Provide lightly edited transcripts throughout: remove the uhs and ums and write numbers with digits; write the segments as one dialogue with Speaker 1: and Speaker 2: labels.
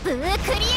Speaker 1: ブークリエゲアトラン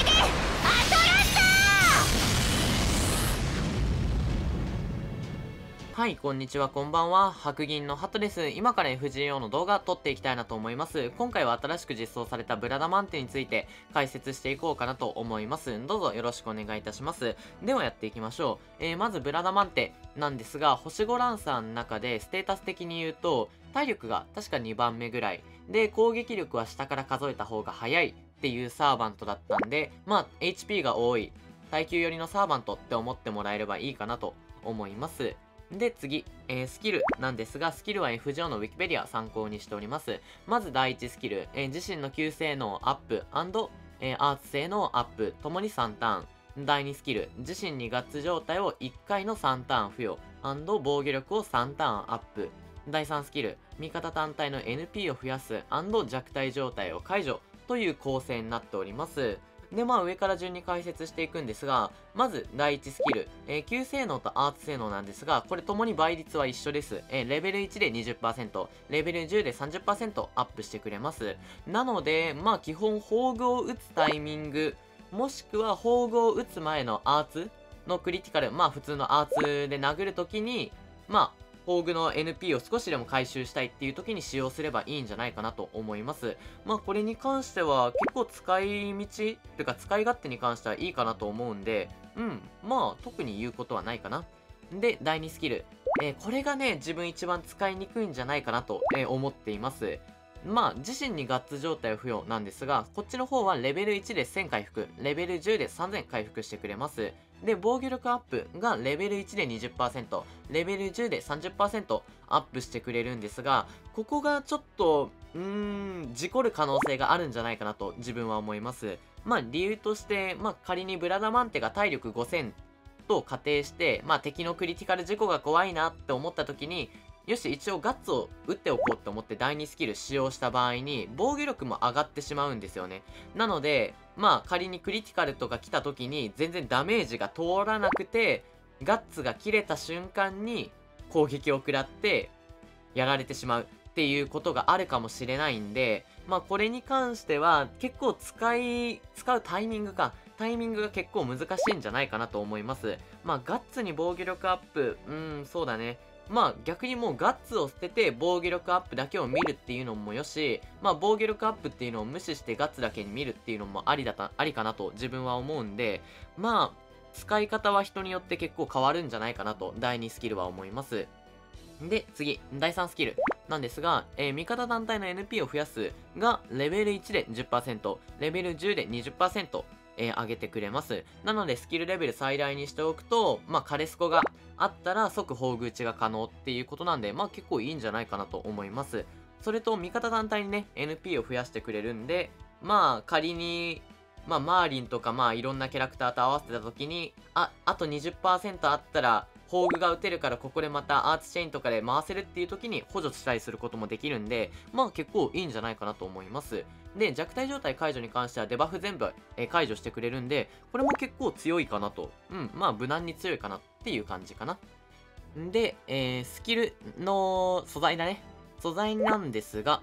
Speaker 2: はい、こんにちは、こんばんは。白銀のハトです。今から FGO の動画撮っていきたいなと思います。今回は新しく実装されたブラダマンテについて解説していこうかなと思います。どうぞよろしくお願いいたします。ではやっていきましょう。まずブラダマンテなんですが、星5ランサーの中でステータス的に言うと、体力が確か2番目ぐらい。で、攻撃力は下から数えた方が早いっていうサーバントだったんで、HP が多い、耐久寄りのサーバントって思ってもらえればいいかなと思います。で、次、スキルなんですが、スキルは FGO の Wikipedia 参考にしております。まず第1スキル、自身の旧性能アップ&、アーツ性能アップ、ともに3ターン。第2スキル、自身にガッツ状態を1回の3ターン付与、防御力を3ターンアップ。第3スキル、味方単体の NP を増やす&弱体状態を解除という構成になっております。で、上から順に解説していくんですが、まず第1スキル、旧性能とアーツ性能なんですが、これともに倍率は一緒です。レベル1で 20%、レベル10で 30% アップしてくれます。なので、基本、宝具を打つタイミング、もしくは宝具を打つ前のアーツのクリティカル、普通のアーツで殴るときに、宝具の NP を少しでも回収したいっていう時に使用すればいいんじゃないかなと思います。これに関しては結構使い道というか使い勝手に関してはいいかなと思うんで、特に言うことはないかな。で、第2スキル。これがね、自分一番使いにくいんじゃないかなと、思っています。自身にガッツ状態を付与なんですが、こっちの方はレベル1で1000回復、レベル10で3000回復してくれます。で、防御力アップがレベル1で 20%、レベル10で 30% アップしてくれるんですが、ここがちょっと、事故る可能性があるんじゃないかなと自分は思います。理由として、仮にブラダマンテが体力5000と仮定して、敵のクリティカル事故が怖いなって思った時に、よし、一応ガッツを打っておこうと思って第2スキル使用した場合に、防御力も上がってしまうんですよね。なので、仮にクリティカルとか来た時に、全然ダメージが通らなくて、ガッツが切れた瞬間に攻撃を食らって、やられてしまうっていうことがあるかもしれないんで、これに関しては、結構使うタイミングが結構難しいんじゃないかなと思います。ガッツに防御力アップ、そうだね。逆にもうガッツを捨てて防御力アップだけを見るっていうのもよし、防御力アップっていうのを無視してガッツだけに見るっていうのもありかなと自分は思うんで、使い方は人によって結構変わるんじゃないかなと第2スキルは思います。で、次、第3スキルなんですが、味方単体の NP を増やすが、レベル1で 10%、レベル10で 20%、上げてくれます。なので、スキルレベル最大にしておくと、カレスコがあったら即宝具打ちが可能っていうことなんで、結構いいんじゃないかなと思います。それと、味方単体にね、NP を増やしてくれるんで、仮に、マーリンとかいろんなキャラクターと合わせた時に、あと 20% あったら、宝具が打てるからここでまたアーツチェインとかで回せるっていう時に補助したりすることもできるんで、結構いいんじゃないかなと思います。で、弱体状態解除に関してはデバフ全部、解除してくれるんで、これも結構強いかなと。無難に強いかなっていう感じかな。で、スキルの素材だね。素材なんですが、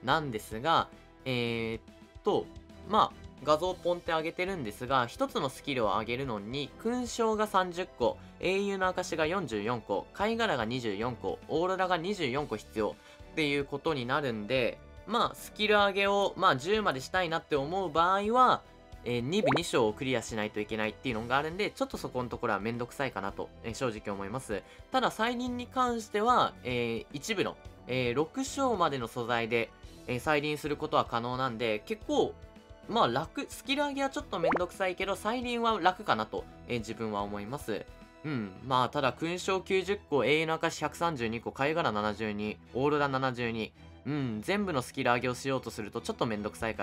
Speaker 2: えーっと、画像ポンって上げてるんですが、一つのスキルを上げるのに、勲章が30個、英雄の証が44個、貝殻が24個、オーロラが24個必要っていうことになるんで、スキル上げを、10までしたいなって思う場合は、2部2章をクリアしないといけないっていうのがあるんで、ちょっとそこのところはめんどくさいかなと、正直思います。ただ、再臨に関しては、一部の、6章までの素材で、再臨することは可能なんで、結構、スキル上げはちょっとめんどくさいけど、再臨は楽かなと、自分は思います。ただ、勲章90個、永遠の証132個、貝殻72、オーロラ72、全部のスキル上げをしようとするとちょっとめんどくさいから、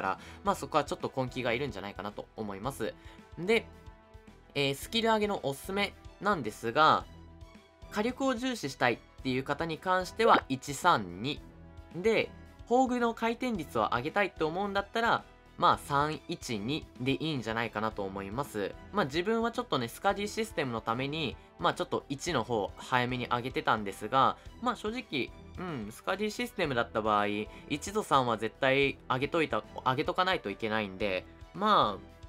Speaker 2: そこはちょっと根気がいるんじゃないかなと思います。で、スキル上げのおすすめなんですが、火力を重視したいっていう方に関しては132。で、宝具の回転率を上げたいって思うんだったら、312でいいんじゃないかなと思います。自分はちょっとね、スカディシステムのために、ちょっと1の方、早めに上げてたんですが、正直、スカディシステムだった場合、1と3は絶対上げとかないといけないんで、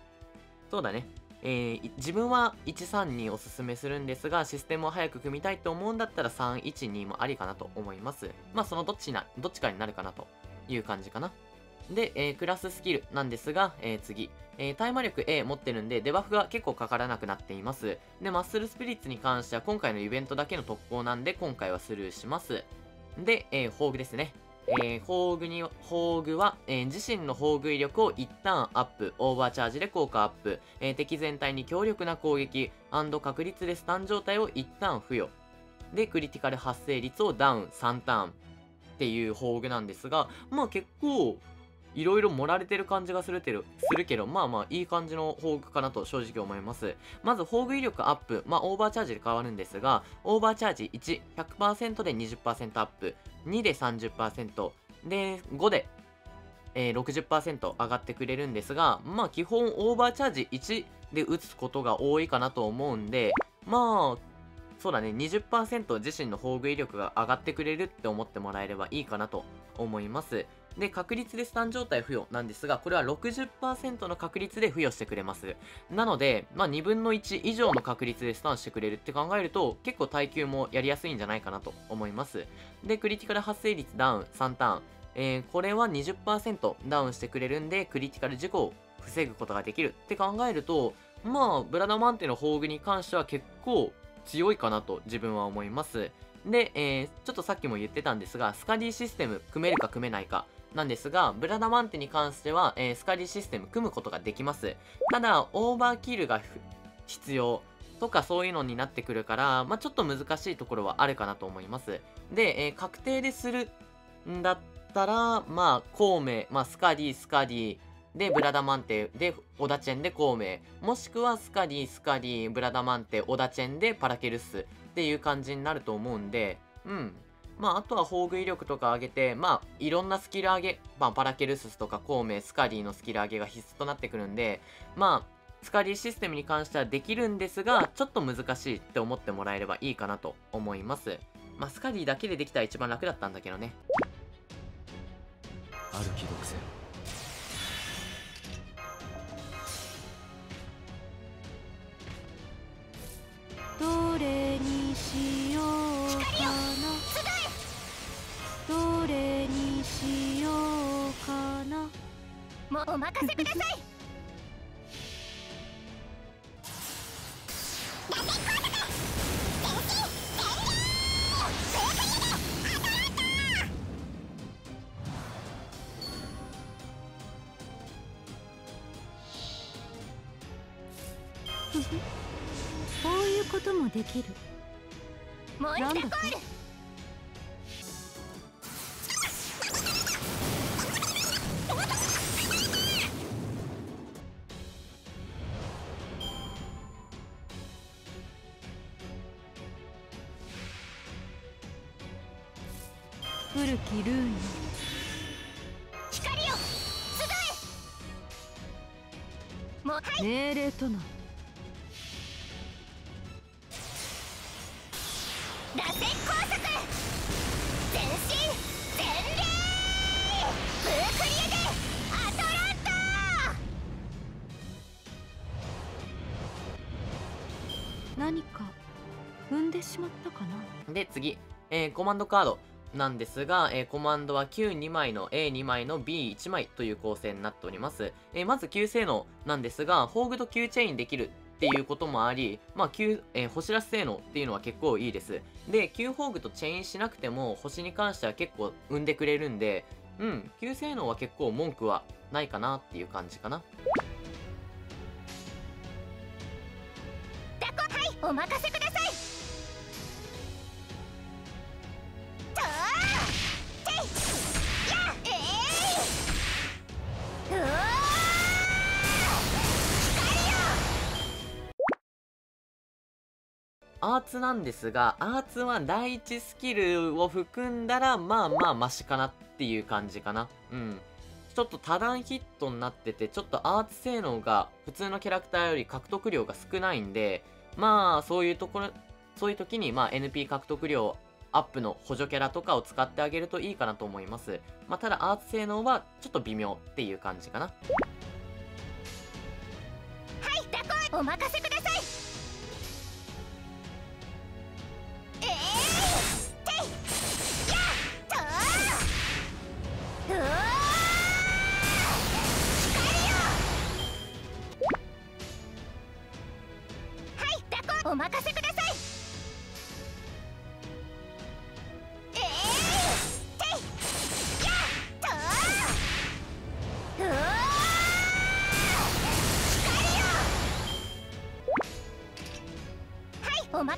Speaker 2: そうだね。自分は132おすすめするんですが、システムを早く組みたいと思うんだったら312もありかなと思います。まあ、そのどっちかになるかなという感じかな。で、クラススキルなんですが、次。耐魔力 A 持ってるんで、デバフが結構かからなくなっています。で、マッスルスピリッツに関しては今回のイベントだけの特攻なんで、今回はスルーします。で、宝具ですね。宝具は、自身の宝具威力を一旦アップ、オーバーチャージで効果アップ、敵全体に強力な攻撃、確率でスタン状態を一旦付与。で、クリティカル発生率をダウン3ターンっていう宝具なんですが、まあ結構、いろいろ盛られてる感じがするけど、まあまあいい感じの宝具かなと正直思います。まず宝具威力アップ、まあオーバーチャージで変わるんですが、オーバーチャージ1、100% で 20% アップ、2で 30%、で、5で、60% 上がってくれるんですが、まあ基本オーバーチャージ1で打つことが多いかなと思うんで、まあ、そうだね、20% 自身の宝具威力が上がってくれるって思ってもらえればいいかなと思います。で、確率でスタン状態付与なんですが、これは 60% の確率で付与してくれます。なので、まあ2分の1以上の確率でスタンしてくれるって考えると、結構耐久もやりやすいんじゃないかなと思います。で、クリティカル発生率ダウン3ターン。これは 20% ダウンしてくれるんで、クリティカル事故を防ぐことができるって考えると、まあ、ブラダマンテの宝具に関しては結構強いかなと自分は思います。で、ちょっとさっきも言ってたんですが、スカディシステム組めるか組めないかなんですが、ブラダマンテに関しては、スカディシステム組むことができます。ただ、オーバーキルが必要とかそういうのになってくるから、まあ、ちょっと難しいところはあるかなと思います。で、確定でするんだったら、まあ、孔明、まあ、スカディ、で、ブラダマンテ、で、オダチェンで孔明、もしくはスカディ、ブラダマンテ、オダチェンでパラケルスっていう感じになると思うんで、うん。まあ、あとは宝具威力とか上げて、まあ、いろんなスキル上げ、まあ、パラケルスとか孔明、スカディのスキル上げが必須となってくるんで、まあ、スカディシステムに関してはできるんですが、ちょっと難しいって思ってもらえればいいかなと思います。まあ、スカディだけでできたら一番楽だったんだけどね。
Speaker 1: ある気毒せよ。
Speaker 3: どれにしようかな、どれにしようかな、
Speaker 4: もうお任せください。
Speaker 3: こういうこともできる。
Speaker 4: もう一度コール。
Speaker 3: 古きルーンよ、
Speaker 4: 光よ、集え。もうはい。
Speaker 3: 命令とな。
Speaker 4: 螺旋高速。全身全霊。ブークリエでアトランタ。
Speaker 3: 何か踏んでしまったかな。
Speaker 2: で、次、コマンドカードなんですが、コマンドは Q2 枚の A2 枚の B1 枚という構成になっております。まず Q 性能なんですが、宝具と Q チェインできるっていうこともあり、まあ、星らし性能っていうのは結構いいです。で、Q 宝具とチェインしなくても、星に関しては結構生んでくれるんで、うん、Q 性能は結構文句はないかなっていう感じかな。
Speaker 4: ダコ、はい、お任せください。とーていやうわ
Speaker 2: アーツなんですが、アーツは第一スキルを含んだら、まあまあマシかなっていう感じかな。うん。ちょっと多段ヒットになってて、ちょっとアーツ性能が普通のキャラクターより獲得量が少ないんで、まあそういう時にまあ NP 獲得量アップの補助キャラとかを使ってあげるといいかなと思います。まあただアーツ性能はちょっと微妙っていう感じかな。
Speaker 4: はい、 お任せください。ていやっとうわ光よ。はい、ダコお任せください。ていやっとうわ光よ。はい、はい。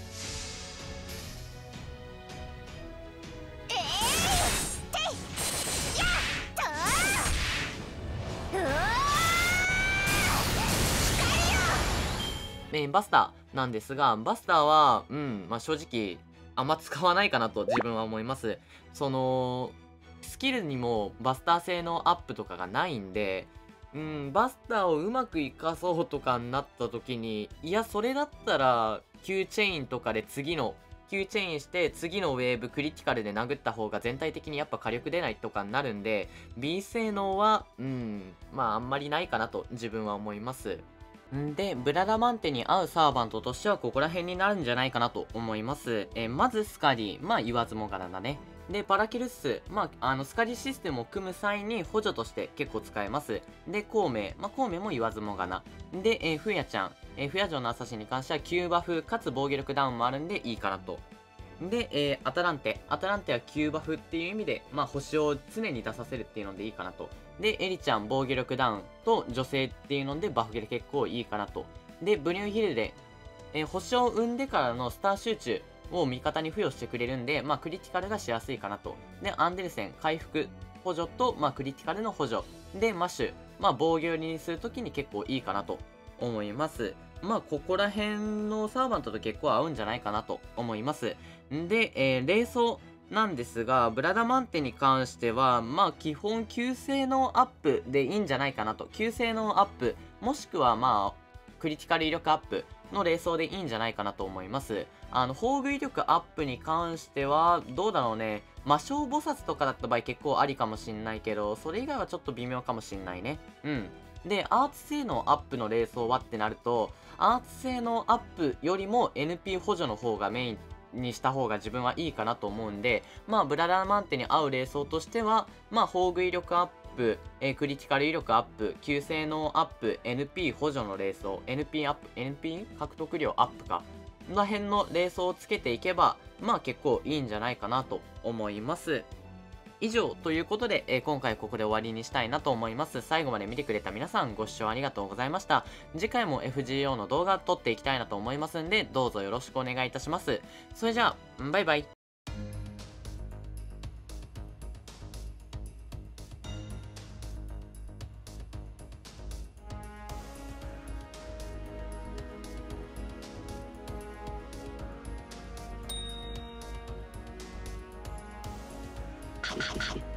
Speaker 2: バスターなんですが、バスターは、正直、あんま使わないかなと自分は思います。スキルにもバスター性のアップとかがないんで、バスターをうまく活かそうとかになった時に、いや、それだったら、Q チェインとかでQ チェインして次のウェーブクリティカルで殴った方が全体的にやっぱ火力出ないとかになるんで、B 性能は、あんまりないかなと自分は思います。で、ブラダマンテに合うサーバントとしてはここら辺になるんじゃないかなと思います。まずスカリー、言わずもがなだね。で、パラキルッス、スカリシステムを組む際に補助として結構使えます。で、孔明、孔明も言わずもがな。で、フヤちゃん、フヤ城のアサシンに関しては9バフかつ防御力ダウンもあるんでいいかなと。で、アタランテは9バフっていう意味で、星を常に出させるっていうのでいいかなと。で、エリちゃん防御力ダウンと女性っていうのでバフゲで結構いいかなと。で、ブリュンヒルで、星を生んでからのスター集中を味方に付与してくれるんで、クリティカルがしやすいかなと。で、アンデルセン回復補助と、クリティカルの補助。で、マッシュ、防御寄りにするときに結構いいかなと思います。ここら辺のサーバントと結構合うんじゃないかなと思います。で、霊装なんですが、ブラダマンテに関しては、基本、旧性能アップでいいんじゃないかなと。旧性能アップ、もしくはクリティカル威力アップの霊装でいいんじゃないかなと思います。宝具威力アップに関しては、どうだろうね。魔性菩薩とかだった場合結構ありかもしんないけど、それ以外はちょっと微妙かもしんないね。で、アーツ性能アップの霊装はってなると、アーツ性能アップよりも NP 補助の方がメインにした方が自分はいいかなと思うんで、ブラダマンテに合う霊装としては、宝具威力アップ、クリティカル威力アップ、旧性能アップ、NP 補助の霊装、NP アップ、NP 獲得量アップか。この辺の霊装をつけていけば、結構いいんじゃないかなと思います。以上ということで、今回ここで終わりにしたいなと思います。最後まで見てくれた皆さんご視聴ありがとうございました。次回も FGO の動画撮っていきたいなと思いますんで、どうぞよろしくお願いいたします。それじゃあ、バイバイ。
Speaker 1: はい。